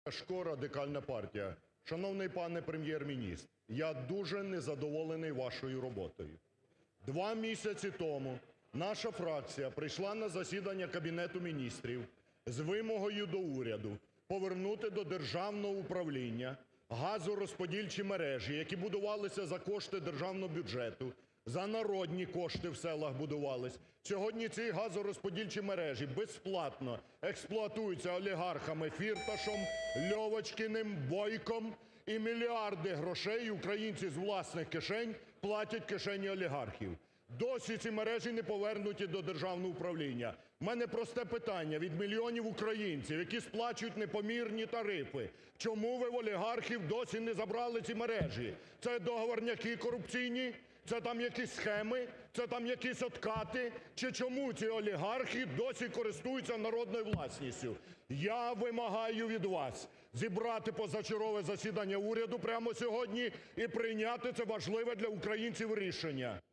Ляшко, Радикальна партія. Шановний пане Прем'єр-міністр, я дуже незадоволений вашою роботою. 2 місяці тому наша фракція прийшла на засідання Кабінету Міністрів з вимогою до уряду повернути до державного управління газорозподільчі мережі, які будувалися за кошти державного бюджету, за народні кошти в селах будувались. Сьогодні ці газорозподільчі мережі безплатно експлуатуються олігархами Фірташем, Льовочкіним, Бойком, і мільярди грошей українці з власних кишень платять в кишені олігархів. Досі ці мережі не повернуті до державного управління. У мене просте питання від мільйонів українців, які сплачують непомірні тарифи. Чому ви в олігархів досі не забрали ці мережі? Це договорняки корупційні? Це там якісь схеми? Це там якісь откати? Чи чому ці олігархи досі користуються народною власністю? Я вимагаю від вас зібрати позачергове засідання уряду прямо сьогодні і прийняти це важливе для українців рішення.